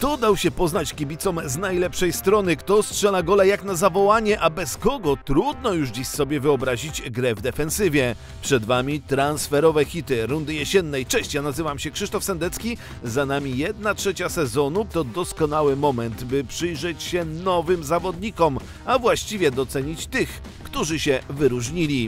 Kto dał się poznać kibicom z najlepszej strony, kto strzela gola jak na zawołanie, a bez kogo trudno już dziś sobie wyobrazić grę w defensywie. Przed Wami transferowe hity rundy jesiennej. Cześć, ja nazywam się Krzysztof Sendecki, za nami 1/3 sezonu. To doskonały moment, by przyjrzeć się nowym zawodnikom, a właściwie docenić tych, którzy się wyróżnili.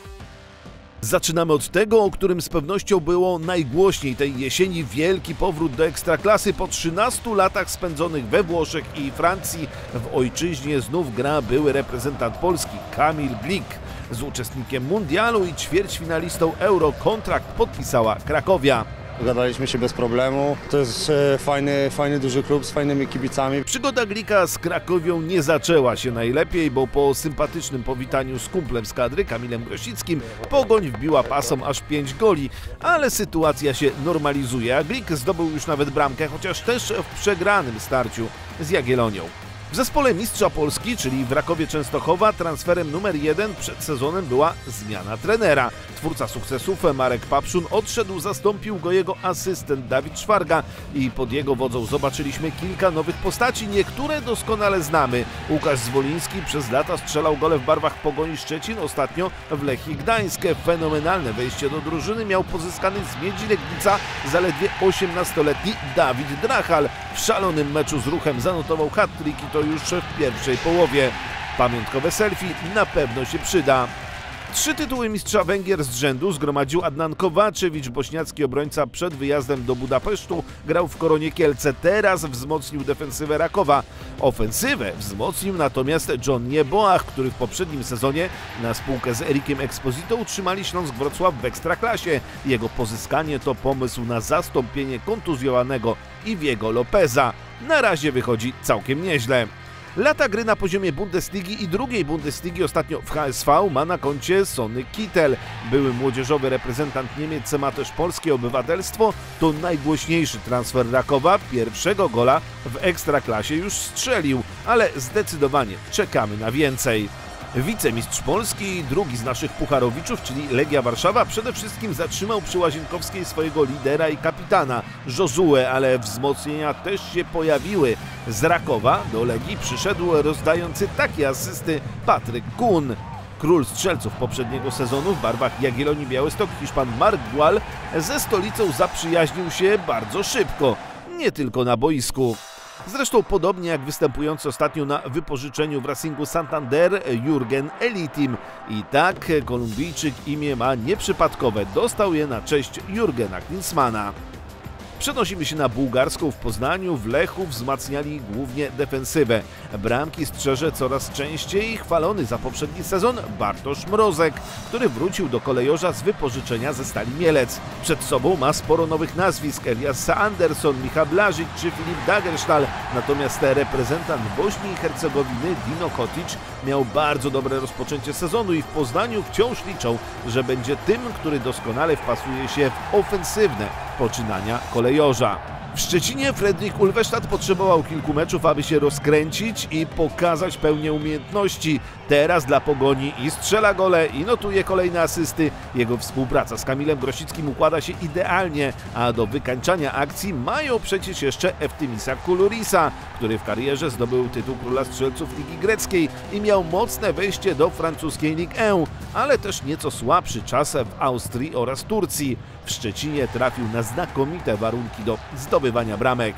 Zaczynamy od tego, o którym z pewnością było najgłośniej tej jesieni. Wielki powrót do Ekstraklasy po 13 latach spędzonych we Włoszech i Francji. W ojczyźnie znów gra były reprezentant Polski Kamil Glik. Z uczestnikiem mundialu i ćwierćfinalistą Euro kontrakt podpisała Krakowia. Dogadaliśmy się bez problemu. To jest fajny, duży klub z fajnymi kibicami. Przygoda Glika z Krakowią nie zaczęła się najlepiej, bo po sympatycznym powitaniu z kumplem z kadry, Kamilem Grosickim, Pogoń wbiła pasom aż 5 goli, ale sytuacja się normalizuje, a Glik zdobył już nawet bramkę, chociaż też w przegranym starciu z Jagiellonią. W zespole mistrza Polski, czyli w Rakowie Częstochowa, transferem numer 1 przed sezonem była zmiana trenera. Twórca sukcesów Marek Papszun odszedł, zastąpił go jego asystent Dawid Szwarga i pod jego wodzą zobaczyliśmy kilka nowych postaci, niektóre doskonale znamy. Łukasz Zwoliński przez lata strzelał gole w barwach Pogoni Szczecin, ostatnio w Lechii Gdańsk. Fenomenalne wejście do drużyny miał pozyskany z Miedzi Legnica zaledwie 18-letni Dawid Drachal. W szalonym meczu z Ruchem zanotował hat-trick i to już w pierwszej połowie. Pamiątkowe selfie na pewno się przyda. 3 tytuły mistrza Węgier z rzędu zgromadził Adnan Kowaczewicz. Bośniacki obrońca przed wyjazdem do Budapesztu grał w Koronie Kielce. Teraz wzmocnił defensywę Rakowa. Ofensywę wzmocnił natomiast John Nieboach, który w poprzednim sezonie na spółkę z Erikiem Exposito utrzymali Śląsk Wrocław w Ekstraklasie. Jego pozyskanie to pomysł na zastąpienie kontuzjowanego Iwiego Lopeza. Na razie wychodzi całkiem nieźle. Lata gry na poziomie Bundesligi i drugiej Bundesligi ostatnio w HSV ma na koncie Sonny Kittel. Były młodzieżowy reprezentant Niemiec ma też polskie obywatelstwo. To najgłośniejszy transfer Rakowa. Pierwszego gola w Ekstraklasie już strzelił, ale zdecydowanie czekamy na więcej. Wicemistrz Polski, drugi z naszych pucharowiczów, czyli Legia Warszawa, przede wszystkim zatrzymał przy Łazienkowskiej swojego lidera i kapitana Josuę, ale wzmocnienia też się pojawiły. Z Rakowa do Legii przyszedł rozdający takie asysty Patryk Kun. Król strzelców poprzedniego sezonu w barwach Jagiellonii Białystok, Hiszpan Marc Gual, ze stolicą zaprzyjaźnił się bardzo szybko, nie tylko na boisku. Zresztą podobnie jak występujący ostatnio na wypożyczeniu w Racingu Santander Jürgen Elitim. I tak Kolumbijczyk imię ma nieprzypadkowe, dostał je na cześć Jurgena Klinsmana. Przenosimy się na bułgarską. W Poznaniu, w Lechu wzmacniali głównie defensywę. Bramki strzeże coraz częściej chwalony za poprzedni sezon Bartosz Mrozek, który wrócił do kolejorza z wypożyczenia ze Stali Mielec. Przed sobą ma sporo nowych nazwisk: Elias Anderson, Michał Blažić czy Filip Dagersztal. Natomiast reprezentant Bośni i Hercegowiny Dino Hotić miał bardzo dobre rozpoczęcie sezonu i w Poznaniu wciąż liczą, że będzie tym, który doskonale wpasuje się w ofensywne poczynania kolejorza. W Szczecinie Fredrik Ulwestad potrzebował kilku meczów, aby się rozkręcić i pokazać pełnię umiejętności. Teraz dla Pogoni i strzela gole, i notuje kolejne asysty. Jego współpraca z Kamilem Grosickim układa się idealnie, a do wykańczania akcji mają przecież jeszcze Eftimisa Kulurisa, który w karierze zdobył tytuł króla strzelców Ligi Greckiej i miał mocne wejście do francuskiej Ligue 1, ale też nieco słabszy czas w Austrii oraz Turcji. W Szczecinie trafił na znakomite warunki do zdobywania bramek.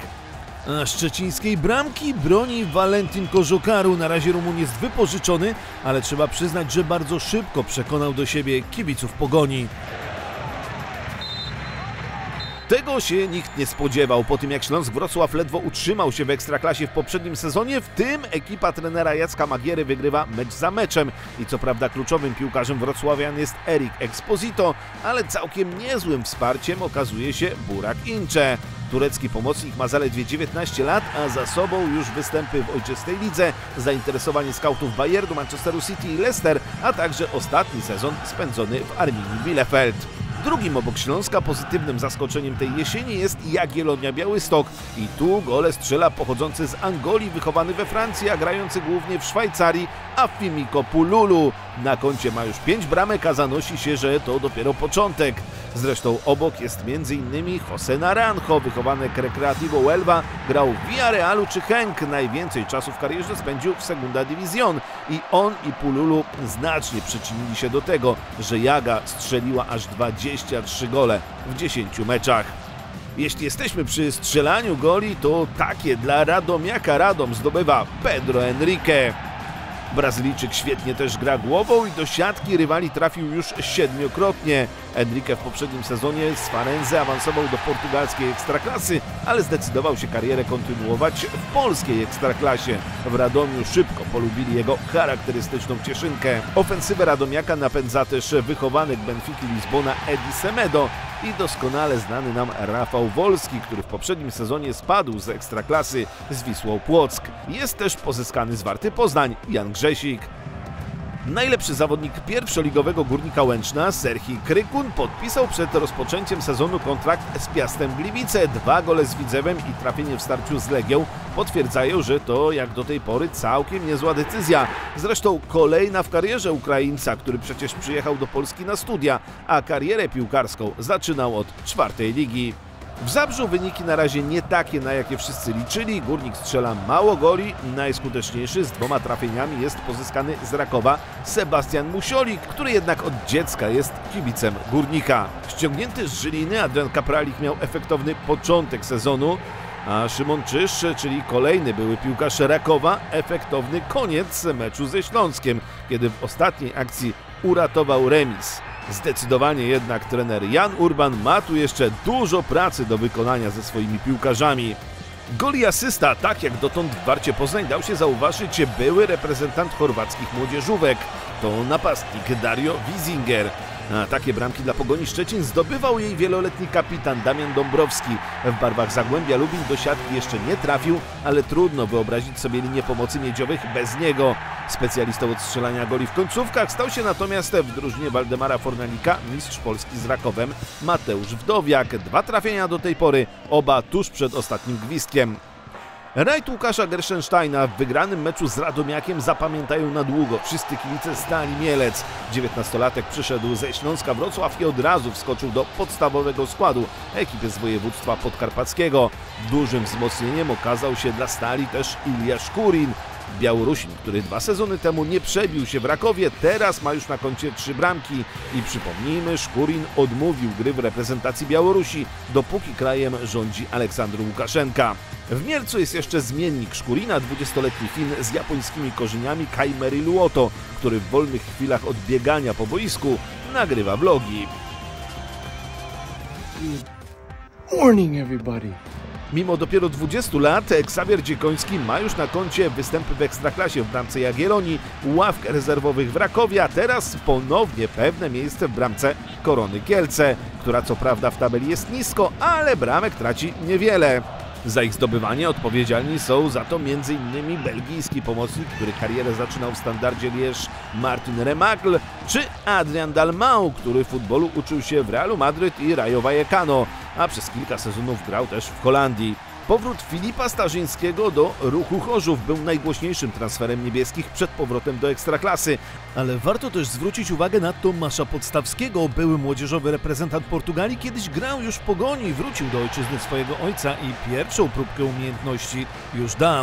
A szczecińskiej bramki broni Valentin Kożokaru. Na razie Rumun jest wypożyczony, ale trzeba przyznać, że bardzo szybko przekonał do siebie kibiców Pogoni. Tego się nikt nie spodziewał. Po tym jak Śląsk Wrocław ledwo utrzymał się w Ekstraklasie w poprzednim sezonie, w tym ekipa trenera Jacka Magiery wygrywa mecz za meczem. I co prawda kluczowym piłkarzem wrocławian jest Erik Exposito, ale całkiem niezłym wsparciem okazuje się Burak Ince. Turecki pomocnik ma zaledwie 19 lat, a za sobą już występy w ojczystej lidze, zainteresowanie skautów Bayernu, Manchesteru City i Leicester, a także ostatni sezon spędzony w Arminii Bielefeld. Drugim obok Śląska pozytywnym zaskoczeniem tej jesieni jest Jagiellonia Białystok. I tu gole strzela pochodzący z Angolii, wychowany we Francji, a grający głównie w Szwajcarii, Afimiko Pululu. Na koncie ma już 5 bramek, a zanosi się, że to dopiero początek. Zresztą obok jest m.in. José Naranjo, wychowanek Recreativo Huelva, grał w Villarrealu czy Genk. Najwięcej czasu w karierze spędził w Segunda División i on i Pululu znacznie przyczynili się do tego, że Jaga strzeliła aż 23 gole w 10 meczach. Jeśli jesteśmy przy strzelaniu goli, to takie dla Radomiaka Radom zdobywa Pedro Henrique. Brazylijczyk świetnie też gra głową i do siatki rywali trafił już 7-krotnie. Henrique w poprzednim sezonie z Farense awansował do portugalskiej ekstraklasy, ale zdecydował się karierę kontynuować w polskiej ekstraklasie. W Radomiu szybko polubili jego charakterystyczną cieszynkę. Ofensywę Radomiaka napędza też wychowanek Benfiki Lizbona Edi Semedo i doskonale znany nam Rafał Wolski, który w poprzednim sezonie spadł z ekstraklasy z Wisłą Płock. Jest też pozyskany z Warty Poznań Jan Grzesik. Najlepszy zawodnik pierwszoligowego Górnika Łęczna, Serhii Krykun, podpisał przed rozpoczęciem sezonu kontrakt z Piastem Gliwice. 2 gole z Widzewem i trafienie w starciu z Legią potwierdzają, że to jak do tej pory całkiem niezła decyzja. Zresztą kolejna w karierze Ukraińca, który przecież przyjechał do Polski na studia, a karierę piłkarską zaczynał od 4. ligi. W Zabrzu wyniki na razie nie takie, na jakie wszyscy liczyli. Górnik strzela mało goli. Najskuteczniejszy z 2 trafieniami jest pozyskany z Rakowa Sebastian Musiolik, który jednak od dziecka jest kibicem Górnika. Ściągnięty z Żyliny Adrian Kapralik miał efektowny początek sezonu, a Szymon Czysz, czyli kolejny były piłkarz Rakowa, efektowny koniec meczu ze Śląskiem, kiedy w ostatniej akcji uratował remis. Zdecydowanie jednak trener Jan Urban ma tu jeszcze dużo pracy do wykonania ze swoimi piłkarzami. Gol i asysta, tak jak dotąd w Warcie Poznań, dał się zauważyć były reprezentant chorwackich młodzieżówek. To napastnik Dario Wiesinger. A takie bramki dla Pogoni Szczecin zdobywał jej wieloletni kapitan Damian Dąbrowski. W barwach Zagłębia Lubin do siatki jeszcze nie trafił, ale trudno wyobrazić sobie linię pomocy miedziowych bez niego. Specjalistą od strzelania goli w końcówkach stał się natomiast w drużynie Waldemara Fornalika mistrz Polski z Rakowem Mateusz Wdowiak. 2 trafienia do tej pory, oba tuż przed ostatnim gwizdkiem. Rajd Łukasza Gerszensteina w wygranym meczu z Radomiakiem zapamiętają na długo wszyscy kibice Stali Mielec. 19-latek przyszedł ze Śląska Wrocław i od razu wskoczył do podstawowego składu ekipy z województwa podkarpackiego. Dużym wzmocnieniem okazał się dla Stali też Ilja Szkurin. Białorusin, który 2 sezony temu nie przebił się w Rakowie, teraz ma już na koncie 3 bramki. I przypomnijmy, Szkurin odmówił gry w reprezentacji Białorusi, dopóki krajem rządzi Aleksandr Łukaszenka. W Mielcu jest jeszcze zmiennik Szkurina, 20-letni Fin z japońskimi korzeniami Kaimeri Luoto, który w wolnych chwilach od biegania po boisku nagrywa vlogi. Morning, everybody. Mimo dopiero 20 lat, Ksawier Dziekoński ma już na koncie występy w Ekstraklasie w bramce Jagiellonii, ławkę rezerwowych w Rakowie, a teraz ponownie pewne miejsce w bramce Korony Kielce, która co prawda w tabeli jest nisko, ale bramek traci niewiele. Za ich zdobywanie odpowiedzialni są za to m.in. belgijski pomocnik, który karierę zaczynał w Standardzie Liège, Martin Remagle, czy Adrian Dalmau, który futbolu uczył się w Realu Madryt i Rayo Vallecano, a przez kilka sezonów grał też w Holandii. Powrót Filipa Starzyńskiego do Ruchu Chorzów był najgłośniejszym transferem niebieskich przed powrotem do Ekstraklasy. Ale warto też zwrócić uwagę na Tomasza Podstawskiego. Były młodzieżowy reprezentant Portugalii kiedyś grał już w Pogoni, wrócił do ojczyzny swojego ojca i pierwszą próbkę umiejętności już dał.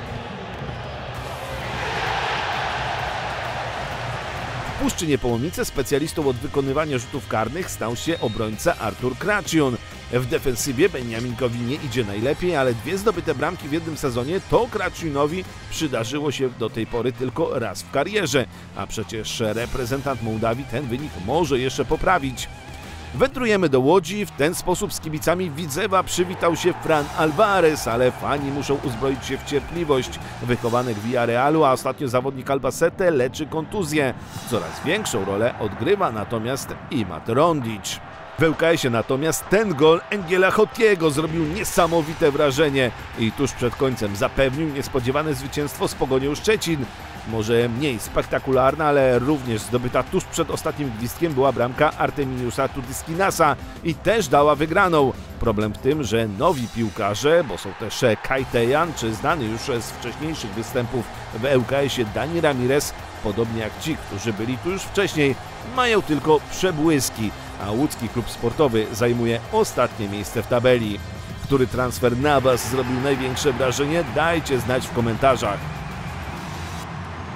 W Puszczy Niepołomice specjalistą od wykonywania rzutów karnych stał się obrońca Artur Kraciun. W defensywie Beniaminkowi nie idzie najlepiej, ale 2 zdobyte bramki w jednym sezonie to Kraciunowi przydarzyło się do tej pory tylko raz w karierze, a przecież reprezentant Mołdawii ten wynik może jeszcze poprawić. Wędrujemy do Łodzi, w ten sposób z kibicami Widzewa przywitał się Fran Alvarez, ale fani muszą uzbroić się w cierpliwość. Wychowanek Villarrealu, a ostatnio zawodnik Albacete leczy kontuzję. Coraz większą rolę odgrywa natomiast Imad Rondić. W ŁKS-ie natomiast ten gol Engela Hotiego zrobił niesamowite wrażenie i tuż przed końcem zapewnił niespodziewane zwycięstwo z Pogonią Szczecin. Może mniej spektakularna, ale również zdobyta tuż przed ostatnim gwizdkiem była bramka Artemiusa Tudiskinasa i też dała wygraną. Problem w tym, że nowi piłkarze, bo są też Kai Tejan czy znany już z wcześniejszych występów w ŁKS-ie Dani Ramirez, podobnie jak ci, którzy byli tu już wcześniej, mają tylko przebłyski. a łódzki klub sportowy zajmuje ostatnie miejsce w tabeli. Który transfer na Was zrobił największe wrażenie? Dajcie znać w komentarzach.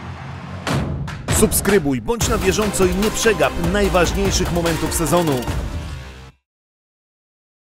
Subskrybuj, bądź na bieżąco i nie przegap najważniejszych momentów sezonu.